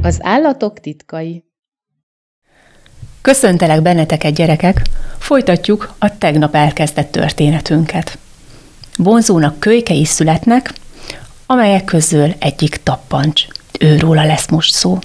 Az állatok titkai. Köszöntelek benneteket, gyerekek! Folytatjuk a tegnap elkezdett történetünket. Bonzónak kölykei születnek, amelyek közül egyik Tappancs. Őróla lesz most szó.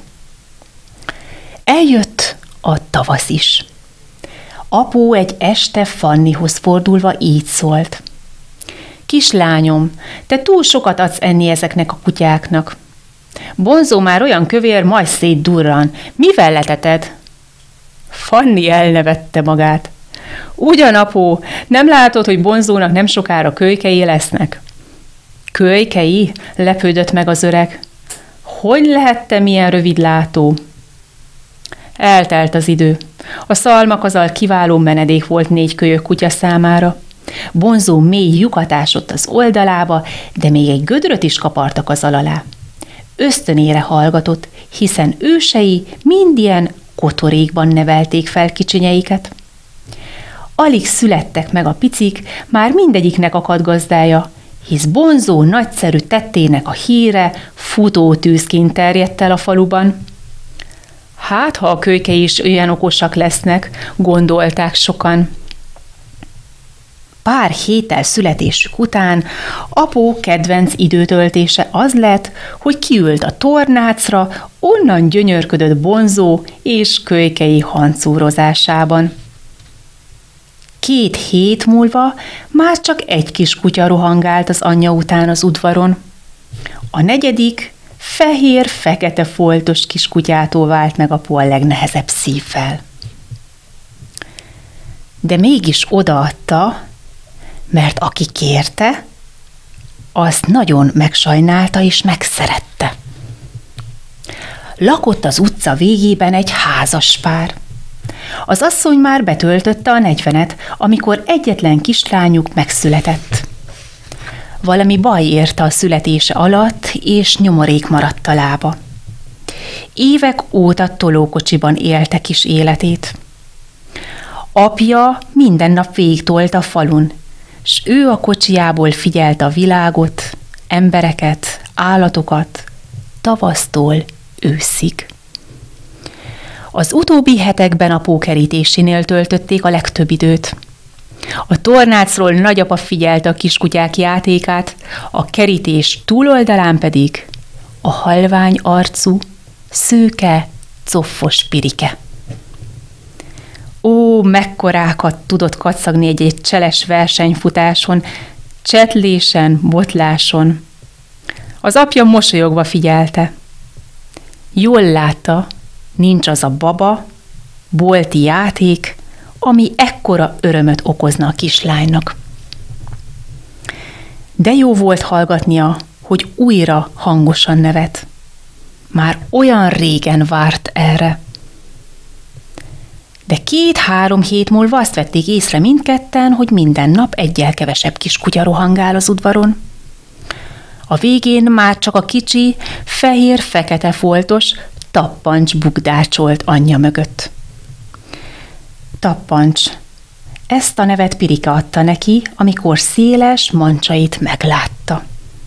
Eljött a tavasz is. Apu egy este Fannihoz fordulva így szólt. Kislányom, te túl sokat adsz enni ezeknek a kutyáknak. Bonzó már olyan kövér, majd szétdurran. Mivel leteted? Fanni elnevette magát. Ugyan, apó, nem látod, hogy Bonzónak nem sokára kölykei lesznek? Kölykei? Lepődött meg az öreg. Hogy lehettem ilyen rövidlátó? Eltelt az idő. A szalmakazal kiváló menedék volt 4 kölyök kutya számára. Bonzó mély lyukat ásott az oldalába, de még egy gödröt is kapartak az alá. Ösztönére hallgatott, hiszen ősei mind ilyen kotorékban nevelték fel kicsinyeiket. Alig születtek meg a picik, már mindegyiknek akadt gazdája, hisz Bonzó nagyszerű tettének a híre futótűzként terjedt el a faluban. Hát, ha a kölykei is olyan okosak lesznek, gondolták sokan. Pár héttel születésük után apu kedvenc időtöltése az lett, hogy kiült a tornácra, onnan gyönyörködött Bonzó és kölykei hancúrozásában. 2 hét múlva már csak egy kis kutya rohangált az anyja után az udvaron. A 4. fehér-fekete foltos kis kutyától vált meg apu a legnehezebb szívvel. De mégis odaadta, mert aki kérte, azt nagyon megsajnálta és megszerette. Lakott az utca végében egy házas pár. Az asszony már betöltötte a 40-et, amikor egyetlen kislányuk megszületett. Valami baj érte a születése alatt, és nyomorék maradt a lába. Évek óta tolókocsiban élte kis életét. Apja minden nap végigtolt a falun, s ő a kocsijából figyelte a világot, embereket, állatokat, tavasztól őszig. Az utóbbi hetekben apó kerítésénél töltötték a legtöbb időt. A tornácról nagyapa figyelte a kiskutyák játékát, a kerítés túloldalán pedig a halvány arcú, szőke, coffos Pirike. Ó, mekkorákat tudott kacagni egy cseles versenyfutáson, csetlésen, botláson. Az apja mosolyogva figyelte. Jól látta, nincs az a baba, bolti játék, ami ekkora örömöt okozna a kislánynak. De jó volt hallgatnia, hogy újra hangosan nevet. Már olyan régen várt erre. De 2-3 hét múlva azt vették észre mindketten, hogy minden nap egyel kevesebb kis kutya rohangál az udvaron. A végén már csak a kicsi, fehér-fekete foltos Tappancs bukdácsolt anyja mögött. Tappancs. Ezt a nevet Pirike adta neki, amikor széles mancsait meglátta.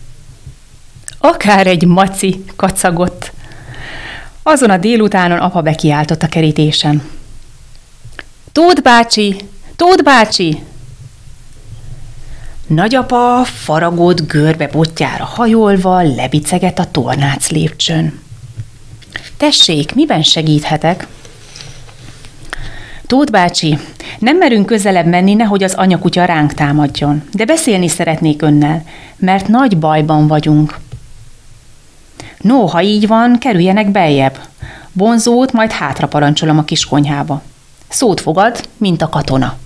Akár egy maci, kacagott. Azon a délutánon apa bekiáltott a kerítésen. Tóth bácsi! Tóth bácsi! Nagyapa faragott görbe botjára hajolva lebicegett a tornác lépcsőn. Tessék, miben segíthetek? Tóth bácsi, nem merünk közelebb menni, nehogy az anyakutya ránk támadjon, de beszélni szeretnék önnel, mert nagy bajban vagyunk. No, ha így van, kerüljenek beljebb. Bonzót majd hátra parancsolom a kis konyhába. Szót fogad, mint a katona.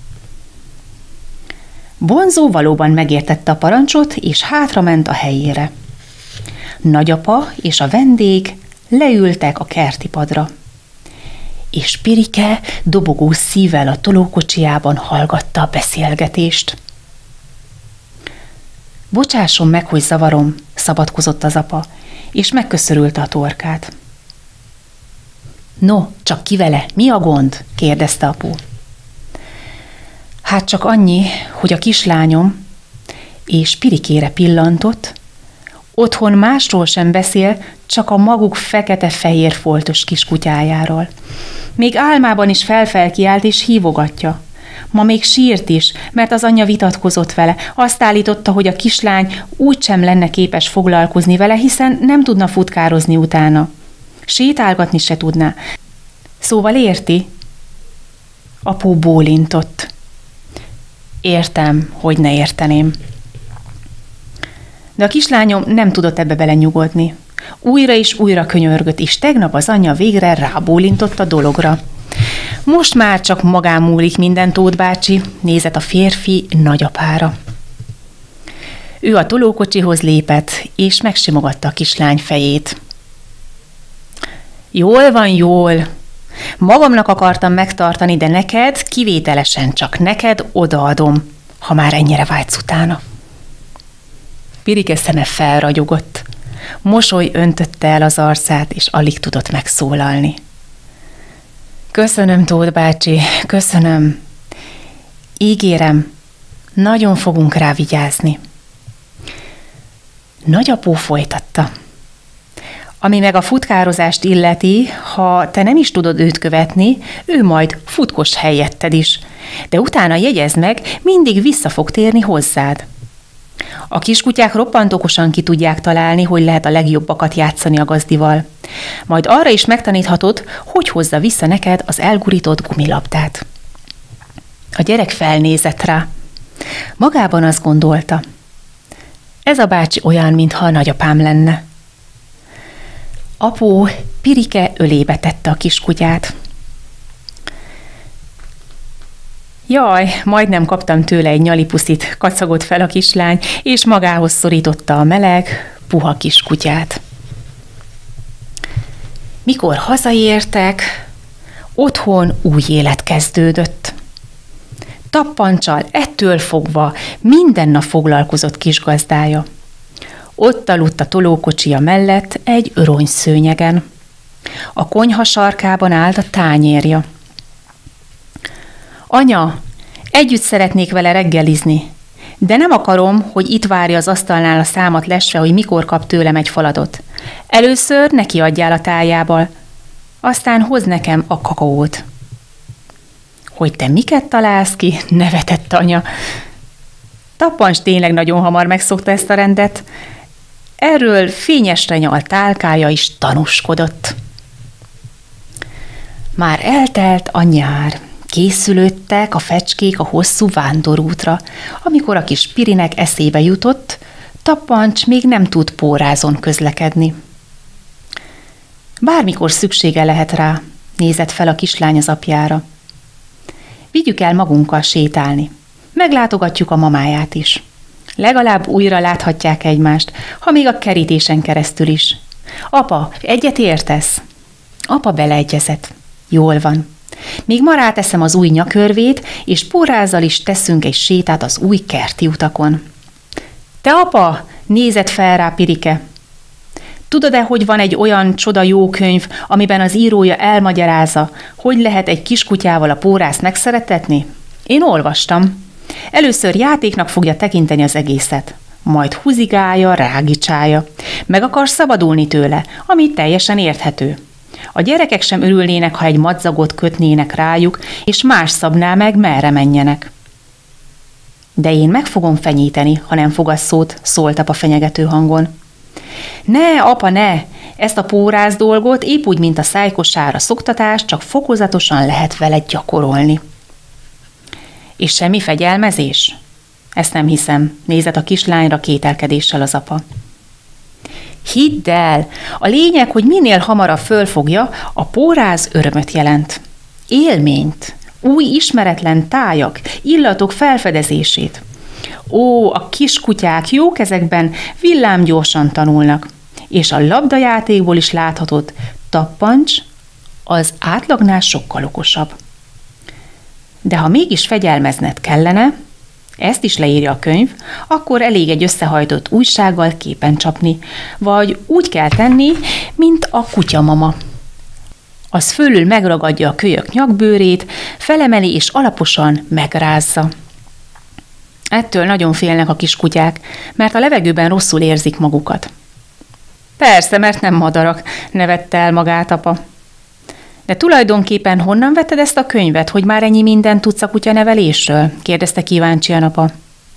Bonzó valóban megértette a parancsot, és hátrament a helyére. Nagyapa és a vendég leültek a kerti padra, és Pirike dobogó szívvel a tolókocsijában hallgatta a beszélgetést. Bocsásson meg, hogy zavarom, szabadkozott az apa, és megköszörülte a torkát. No, csak ki vele, mi a gond? kérdezte apu. Hát csak annyi, hogy a kislányom, és Pirikére pillantott, Otthon másról sem beszél, csak a maguk fekete-fehér foltos kiskutyájáról. Még álmában is felkiált és hívogatja. Ma még sírt is, mert az anyja vitatkozott vele. Azt állította, hogy a kislány úgysem lenne képes foglalkozni vele, hiszen nem tudna futkározni utána. Sétálgatni se tudná. Szóval érti? Apu bólintott. Értem, hogy ne érteném. De a kislányom nem tudott ebbe belenyugodni. Újra és újra könyörgött, és tegnap az anyja végre rábólintott a dologra. Most már csak magán múlik minden, Tóth bácsi, nézett a férfi nagyapára. Ő a tolókocsihoz lépett, és megsimogatta a kislány fejét. Jól van, jól. Magamnak akartam megtartani, de neked, kivételesen csak neked odaadom, ha már ennyire vágysz utána. Pirike szeme felragyogott. Mosoly öntötte el az arcát, és alig tudott megszólalni. Köszönöm, Tóth bácsi, köszönöm. Ígérem, nagyon fogunk rá vigyázni. Nagyapó folytatta. Ami meg a futkározást illeti, ha te nem is tudod őt követni, ő majd futkos helyetted is. De utána jegyezd meg, mindig vissza fog térni hozzád. A kiskutyák roppant okosan ki tudják találni, hogy lehet a legjobbakat játszani a gazdival. Majd arra is megtaníthatod, hogy hozza vissza neked az elgurított gumilabdát. A gyerek felnézett rá. Magában azt gondolta. Ez a bácsi olyan, mintha a nagyapám lenne. Apu Pirike ölébe tette a kiskutyát. Jaj, majdnem kaptam tőle egy nyalipuszit, kacagott fel a kislány, és magához szorította a meleg, puha kiskutyát. Mikor hazaértek, otthon új élet kezdődött. Tappancsal ettől fogva minden nap foglalkozott kisgazdája. Ott aludt a tolókocsia mellett egy öronyszőnyegen. A konyha sarkában állt a tányérja. Anya, együtt szeretnék vele reggelizni, de nem akarom, hogy itt várja az asztalnál a számat lesve, hogy mikor kap tőlem egy faladot. Először neki adjál a tájából, aztán hoz nekem a kakaót. Hogy te miket találsz ki? Nevetett anya. Tappancs tényleg nagyon hamar megszokta ezt a rendet. Erről fényesre nyalt tálkája is tanúskodott. Már eltelt a nyár. Készülődtek a fecskék a hosszú vándorútra, amikor a kis Pirinek eszébe jutott, Tappancs még nem tud pórázon közlekedni. Bármikor szüksége lehet rá, nézett fel a kislány az apjára. Vigyük el magunkkal sétálni, meglátogatjuk a mamáját is. Legalább újra láthatják egymást, ha még a kerítésen keresztül is. Apa, egyet értesz? Apa beleegyezett. Jól van. Még ma ráteszem az új nyakörvét, és pórázzal is teszünk egy sétát az új kerti utakon. Te apa, nézett fel rá Pirike. Tudod-e, hogy van egy olyan csoda jó könyv, amiben az írója elmagyarázza, hogy lehet egy kiskutyával a pórászt megszeretetni? Én olvastam. Először játéknak fogja tekinteni az egészet, majd húzigálja, rágicsája. Meg akar szabadulni tőle, ami teljesen érthető. A gyerekek sem örülnének, ha egy madzagot kötnének rájuk, és más szabná meg, merre menjenek. De én meg fogom fenyíteni, ha nem fogasz szót, szólt apa fenyegető hangon. Ne, apa, ne! Ezt a pórász dolgot épp úgy, mint a szájkosára szoktatás, csak fokozatosan lehet vele gyakorolni. És semmi fegyelmezés? Ezt nem hiszem, nézett a kislányra kételkedéssel az apa. Hidd el, a lényeg, hogy minél hamarabb fölfogja, a póráz örömöt jelent. Élményt, új ismeretlen tájak, illatok felfedezését. Ó, a kiskutyák jó kezekben villámgyorsan tanulnak, és a labdajátékból is láthatod, Tappancs az átlagnál sokkal okosabb. De ha mégis fegyelmezned kellene, ezt is leírja a könyv, akkor elég egy összehajtott újsággal képen csapni, vagy úgy kell tenni, mint a kutyamama. Az fölül megragadja a kölyök nyakbőrét, felemeli és alaposan megrázza. Ettől nagyon félnek a kiskutyák, mert a levegőben rosszul érzik magukat. Persze, mert nem madarak, nevette el magát apa. De tulajdonképpen honnan vetted ezt a könyvet, hogy már ennyi mindent tudsz a kutyanevelésről? Kérdezte kíváncsian apa.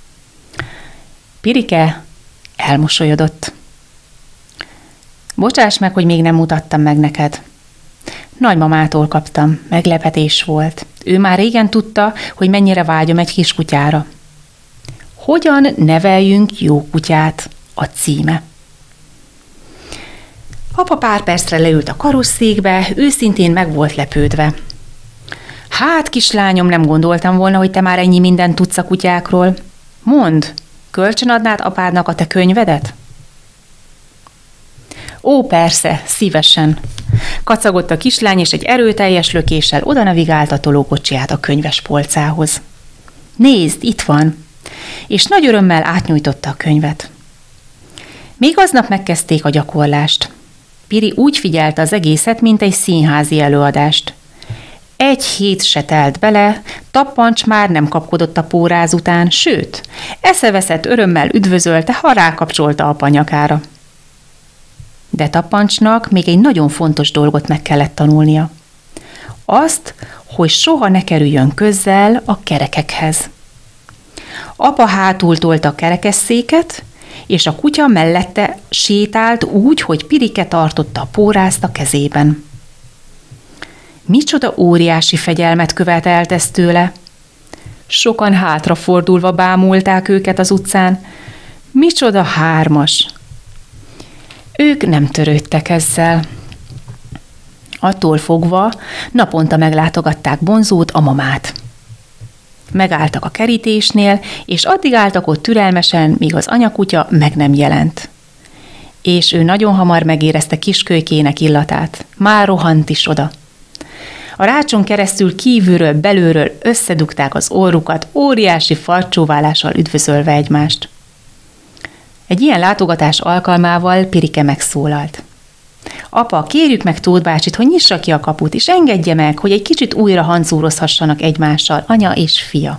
Pirike elmosolyodott. Bocsáss meg, hogy még nem mutattam meg neked. Nagymamától kaptam, meglepetés volt. Ő már régen tudta, hogy mennyire vágyom egy kis kutyára. Hogyan neveljünk jó kutyát? A címe. Apa pár percre leült a karosszékbe, őszintén meg volt lepődve. Hát, kislányom, nem gondoltam volna, hogy te már ennyi mindent tudsz a kutyákról. Mondd, kölcsönadnád apádnak a te könyvedet? Ó, persze, szívesen. Kacagott a kislány, és egy erőteljes lökéssel oda navigált a tolókocsiját a könyves polcához. Nézd, itt van! És nagy örömmel átnyújtotta a könyvet. Még aznap megkezdték a gyakorlást. Piri úgy figyelte az egészet, mint egy színházi előadást. Egy hét se telt bele, Tappancs már nem kapkodott a póráz után, sőt, eszeveszett örömmel üdvözölte, ha rákapcsolta apa nyakára. De Tappancsnak még egy nagyon fontos dolgot meg kellett tanulnia. Azt, hogy soha ne kerüljön közel a kerekekhez. Apa hátul tolta a kerekesszéket, és a kutya mellette sétált úgy, hogy Pirike tartotta a pórázt a kezében. Micsoda óriási fegyelmet követelt ez tőle. Sokan hátrafordulva bámulták őket az utcán. Micsoda hármas! Ők nem törődtek ezzel. Attól fogva naponta meglátogatták Bonzót, a mamát. Megálltak a kerítésnél, és addig álltak ott türelmesen, míg az anyakutya meg nem jelent. És ő nagyon hamar megérezte kiskölykének illatát. Már rohant is oda. A rácson keresztül kívülről, belülről összedugták az orrukat, óriási farcsóválással üdvözölve egymást. Egy ilyen látogatás alkalmával Pirike megszólalt. Apa, kérjük meg Tóth bácsit, hogy nyissa ki a kaput, és engedje meg, hogy egy kicsit újra hancúrozhassanak egymással, anya és fia.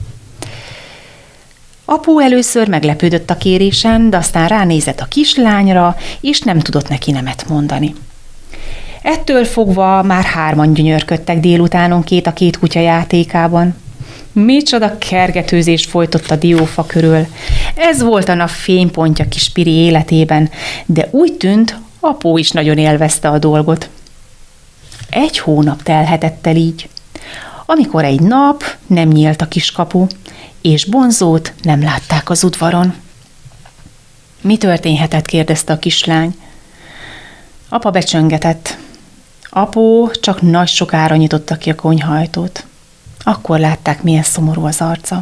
Apu először meglepődött a kérésen, de aztán ránézett a kislányra, és nem tudott neki nemet mondani. Ettől fogva már hárman gyönyörködtek délutánonként a két kutya játékában. Micsoda kergetőzés folytott a diófa körül. Ez volt a nap fénypontja kis Piri életében, de úgy tűnt, apu is nagyon élvezte a dolgot. 1 hónap telhetett el így, amikor egy nap nem nyílt a kiskapu, és Bonzót nem látták az udvaron. Mi történhetett? Kérdezte a kislány. Apa becsöngetett. Apu csak nagy sokára nyitotta ki a konyhajtót. Akkor látták, milyen szomorú az arca.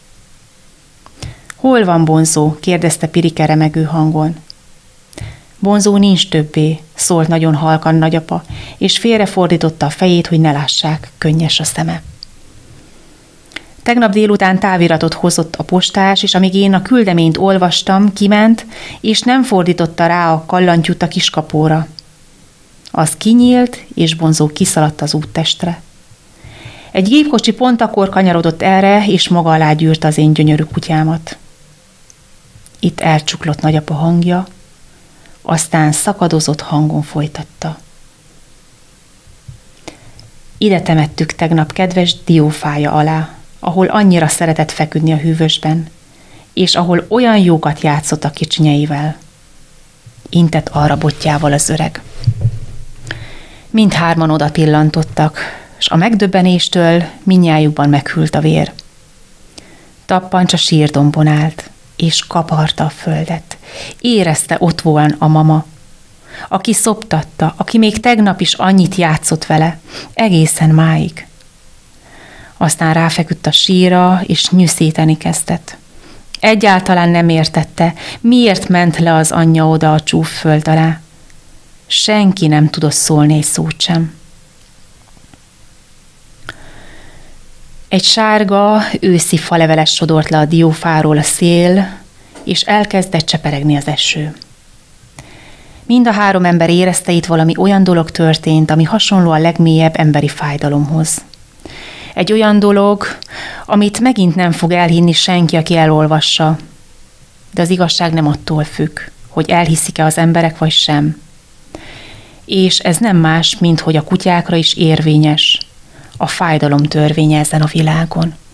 Hol van Bonzó? Kérdezte Pirike remegő hangon. Bonzó nincs többé, szólt nagyon halkan nagyapa, és félrefordította a fejét, hogy ne lássák, könnyes a szeme. Tegnap délután táviratot hozott a postás, és amíg én a küldeményt olvastam, kiment, és nem fordította rá a kallantyút a kiskapóra. Az kinyílt, és Bonzó kiszaladt az úttestre. Egy gépkocsi pont akkor kanyarodott erre, és maga alá gyűrte az én gyönyörű kutyámat. Itt elcsuklott nagyapa hangja, aztán szakadozott hangon folytatta. Ide temettük tegnap kedves diófája alá, ahol annyira szeretett feküdni a hűvösben, és ahol olyan jókat játszott a kicsinyeivel. Intett arra botjával az öreg. Mindhárman oda pillantottak, s a megdöbbenéstől mindnyájukban meghűlt a vér. Tappancs a sírdombon állt, és kaparta a földet. Érezte, ott van a mama, aki szoptatta, aki még tegnap is annyit játszott vele, egészen máig. Aztán ráfeküdt a sírra, és nyűszíteni kezdett. Egyáltalán nem értette, miért ment le az anyja oda a csúf föld alá. Senki nem tudott szólni egy szót sem. Egy sárga, őszi faleveles sodort le a diófáról a szél, és elkezdett cseperegni az eső. Mind a 3 ember érezte, itt valami olyan dolog történt, ami hasonló a legmélyebb emberi fájdalomhoz. Egy olyan dolog, amit megint nem fog elhinni senki, aki elolvassa. De az igazság nem attól függ, hogy elhiszik-e az emberek vagy sem. És ez nem más, mint hogy a kutyákra is érvényes a fájdalom törvénye ezen a világon.